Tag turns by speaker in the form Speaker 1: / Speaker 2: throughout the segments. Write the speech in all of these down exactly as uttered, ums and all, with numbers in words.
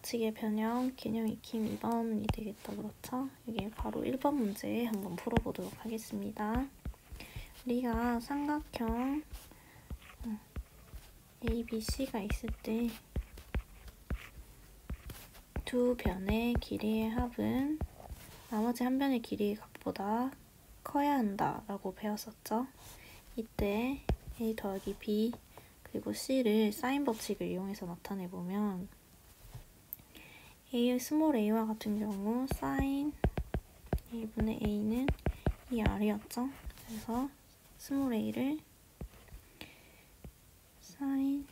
Speaker 1: 법칙의 변형, 개념 익힘 이 번이 되겠다, 그렇죠? 여기 바로 일 번 문제 한번 풀어보도록 하겠습니다. 우리가 삼각형 A, B, C가 있을 때 두 변의 길이의 합은 나머지 한 변의 길이의 값보다 커야 한다 라고 배웠었죠. 이때 A 더하기 B 그리고 C를 사인 법칙을 이용해서 나타내보면 A의 스몰 a와 같은 경우 사인 일분의 a는 이 r이었죠. 그래서 스몰 a를 사인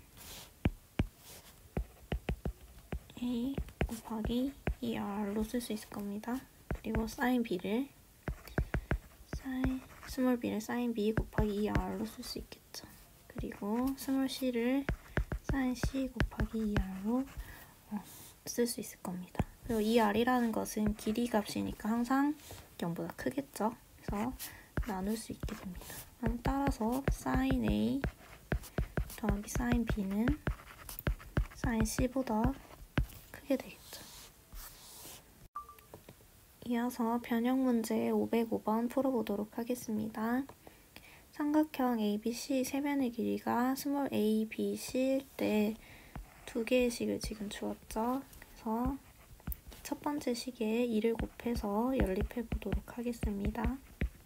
Speaker 1: a 곱하기 이 r로 쓸 수 있을 겁니다. 그리고 사인 b를 사인 스몰 b를 사인 b 곱하기 이 r로 쓸 수 있겠죠. 그리고 스몰 c를 사인 c 곱하기 이 r로 어, 쓸 수 있을 겁니다. 그리고 이 r이라는 것은 길이 값이니까 항상 영보다 크겠죠. 그래서 나눌 수 있게 됩니다. 그럼 따라서 사인 a 더하기 사인 b는 사인 c보다 크게 되겠죠. 이어서 변형 문제 오백오 번 풀어보도록 하겠습니다. 삼각형 A, B, C 세 변의 길이가 스몰 a, b, c일 때 두 개의 식을 지금 주었죠. 그래서 첫 번째 식에 이를 곱해서 연립해 보도록 하겠습니다.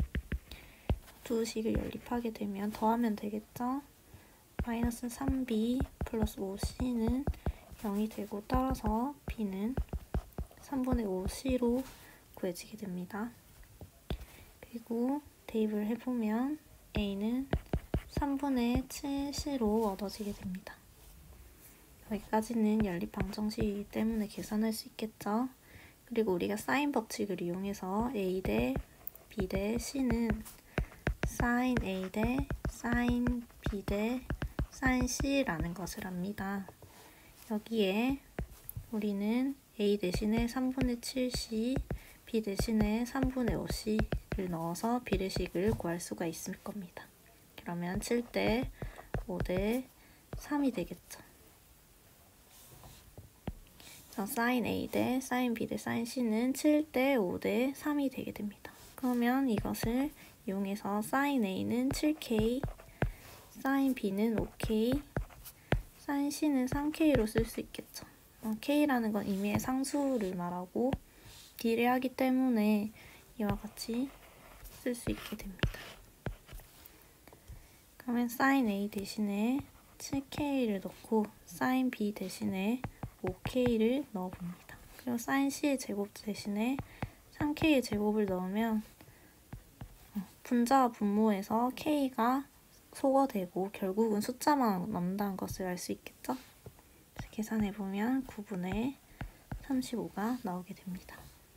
Speaker 1: 두 식을 연립하게 되면 더하면 되겠죠. 마이너스 삼 비 플러스 오 씨는 영이 되고 따라서 b는 삼분의 오 씨로 구해지게 됩니다. 그리고 대입을 해보면 a는 삼분의 칠 씨로 얻어지게 됩니다. 여기까지는 연립 방정식이기 때문에 계산할 수 있겠죠. 그리고 우리가 사인 법칙을 이용해서 a 대 b 대 c는 사인 a 대 사인 b 대 사인 c라는 것을 압니다. 여기에 우리는 a 대신에 삼분의 칠 씨, b 대신에 삼분의 오 씨를 넣어서 비례식을 구할 수가 있을 겁니다. 그러면 칠 대 오 대 삼이 되겠죠. 사인 a 대 사인 b 대 사인 c는 칠 대 오 대 삼이 되게 됩니다. 그러면 이것을 이용해서 사인 a는 칠 케이, 사인 b는 오 케이, 사인 c는 삼 케이로 쓸 수 있겠죠. 어, k라는 건 임의의 상수를 말하고 비례하기 때문에 이와 같이 쓸 수 있게 됩니다. 그러면 사인 a 대신에 칠 케이를 넣고 사인 b 대신에 오 케이를 넣어봅니다. 그리고 사인 c의 제곱 대신에 삼 케이의 제곱을 넣으면 분자와 분모에서 k가 소거되고 결국은 숫자만 남는다는 것을 알 수 있겠죠? 그래서 계산해보면 구분의 삼십오가 나오게 됩니다.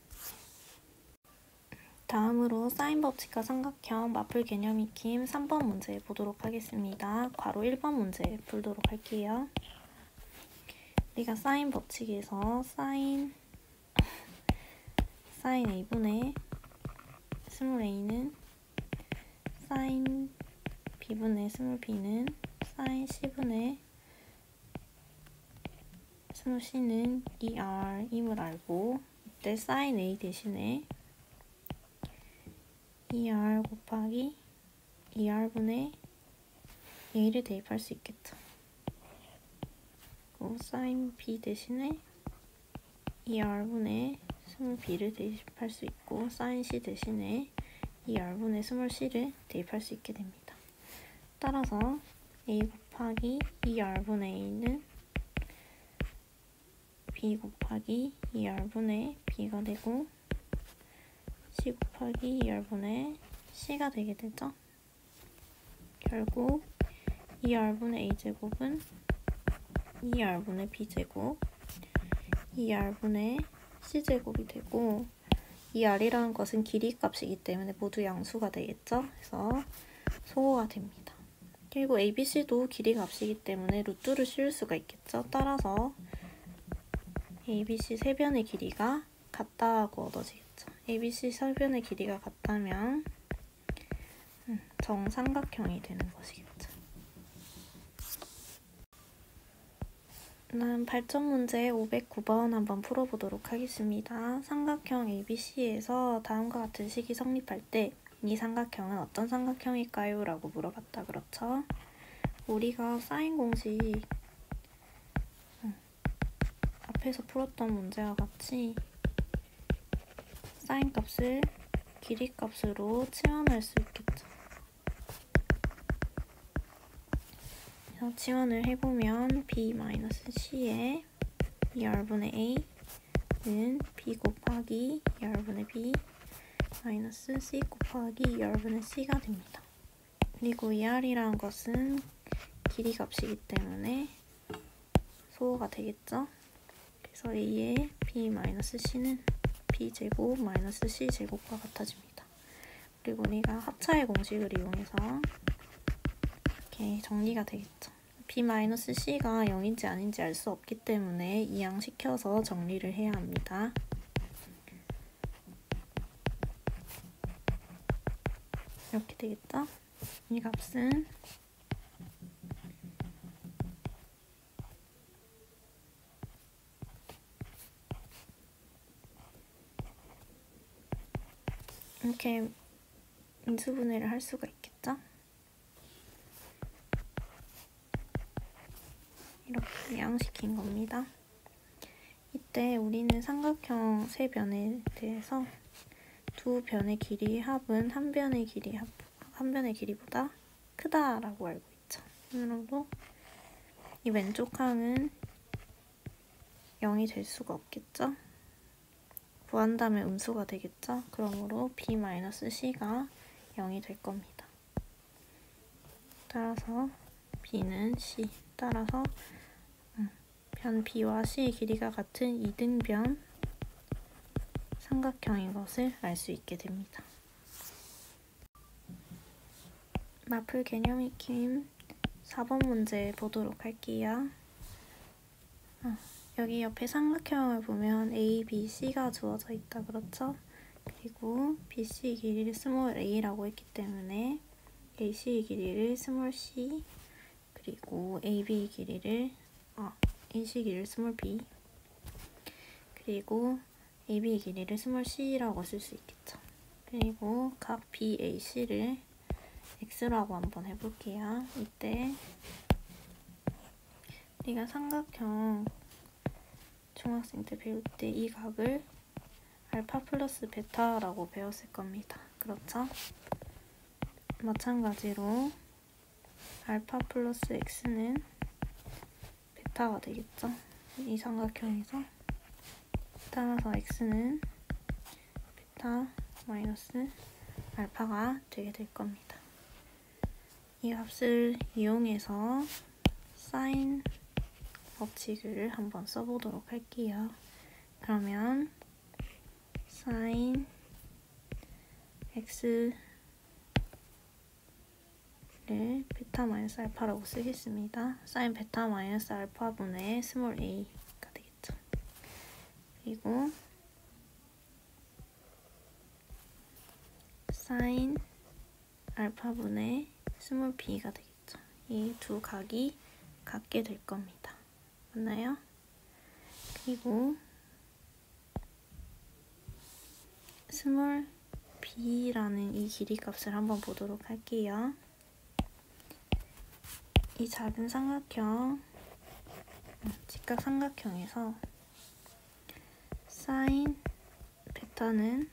Speaker 1: 다음으로 사인 법칙과 삼각형 마플 개념 익힘 삼 번 문제 보도록 하겠습니다. 괄호 일 번 문제 풀도록 할게요. 우리가 사인 법칙에서 사인 사인 a분의 스몰 a는 사인 b분의 스몰 b는 사인 c분의 스몰 c는 이 r임을 알고 이때 사인 a 대신에 이 알 곱하기 이 알분의 a를 대입할 수 있겠죠. 그리고 사인 b 대신에 이 알분의 스몰 b를 대입할 수 있고 사인 c 대신에 이 알분의 스몰 c를 대입할 수 있게 됩니다. 따라서 a 곱하기 이 알분의 a는 b 곱하기 이 알분의 b가 되고 c 곱하기 이 알분의 c가 되게 되죠. 결국 이 알분의 a제곱은 이 알분의 b제곱, 이 알분의 c제곱이 되고 이 r이라는 것은 길이 값이기 때문에 모두 양수가 되겠죠. 그래서 소거가 됩니다. 그리고 a, b, c도 길이 값이기 때문에 루트를 씌울 수가 있겠죠. 따라서 a, b, c 세 변의 길이가 같다고 얻어지겠죠. a, b, c 세 변의 길이가 같다면 음, 정삼각형이 되는 것이겠죠. 난 발전 문제 오백구 번 한번 풀어보도록 하겠습니다. 삼각형 에이비씨에서 다음과 같은 식이 성립할 때 이 삼각형은 어떤 삼각형일까요? 라고 물어봤다. 그렇죠? 우리가 사인 공식 응. 앞에서 풀었던 문제와 같이 사인 값을 길이 값으로 치환할 수 있겠죠. 그래서 치환을 해보면 b-c의 이알분의 a는 b 곱하기 이알분의 b 마이너스 c 곱하기 이알분의 c가 됩니다. 그리고 이알이라는 것은 길이 값이기 때문에 소호가 되겠죠. 그래서 a의 b-c는 b제곱 마이너스 c제곱과 같아집니다. 그리고 우리가 합차의 공식을 이용해서 이렇게 정리가 되겠죠. b-c가 영인지 아닌지 알 수 없기 때문에 이항시켜서 정리를 해야 합니다. 이렇게 되겠죠? 이 값은 이렇게 인수분해를 할 수가 있겠죠? 이렇게 이항시킨 겁니다. 이때 우리는 삼각형 세 변에 대해서 두 변의 길이의 합은 한 변의 길이 합, 한 변의 길이보다 크다라고 알고 있죠. 그러므로 이 왼쪽 항은 영이 될 수가 없겠죠. 구한다면 음수가 되겠죠. 그러므로 b-c가 영이 될 겁니다. 따라서 b는 c, 따라서 음, 변 b와 c의 길이가 같은 이등변 삼각형인 것을 알 수 있게 됩니다. 마플 개념 익힘 사 번 문제 보도록 할게요. 어, 여기 옆에 삼각형을 보면 A, B, C가 주어져 있다. 그렇죠? 그리고 B, C 길이를 스몰 a라고 했기 때문에 A, C의 길이를 스몰 c, 그리고 A, B 길이를 아, A, C 길이를 스몰 b, 그리고 A, B 길이를 스몰 c라고 쓸 수 있겠죠. 그리고 각 B, A, C를 x라고 한번 해볼게요. 이때 우리가 삼각형 중학생 때 배울 때 이 각을 알파 플러스 베타라고 배웠을 겁니다. 그렇죠? 마찬가지로 알파 플러스 x는 베타가 되겠죠? 이 삼각형에서 따라서 x는 베타 마이너스 알파가 되게 될 겁니다. 이 값을 이용해서 사인 법칙을 한번 써보도록 할게요. 그러면 사인 x를 베타 마이너스 알파라고 쓰겠습니다. 사인 베타 마이너스 알파분의 스몰 a가 되겠죠. 그리고 사인 알파분의 스몰 b가 되겠죠. 이 두 각이 같게 될 겁니다. 맞나요? 그리고 스몰 b라는 이 길이 값을 한번 보도록 할게요. 이 작은 삼각형, 직각 삼각형에서 사인 베타는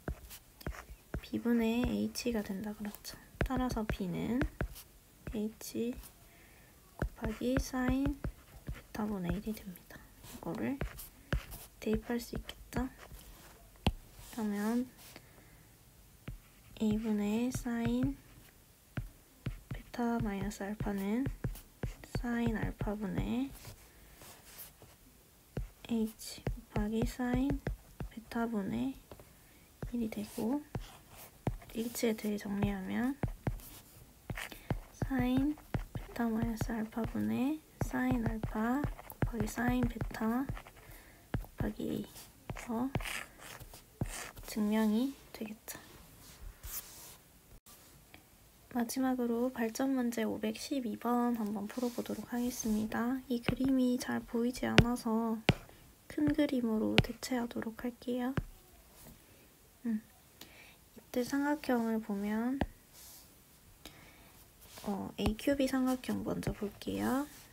Speaker 1: b분의 h가 된다. 그렇죠. 따라서 b는 h 곱하기 사인 베타분의 일이 됩니다. 이거를 대입할 수 있겠죠? 그러면 a분의 사인 베타 마이너스 알파는 사인 알파분의 h 곱하기 사인 베타분의 일이 되고, h에 대해 정리하면 사인 베타 마이너스 알파분의 사인 알파 곱하기 사인 베타 곱하기 a에서 증명이 되겠죠. 마지막으로 발전 문제 오백십이 번 한번 풀어보도록 하겠습니다. 이 그림이 잘 보이지 않아서 큰 그림으로 대체하도록 할게요. 음. 이때 삼각형을 보면 어, 에이 큐 비 삼각형 먼저 볼게요.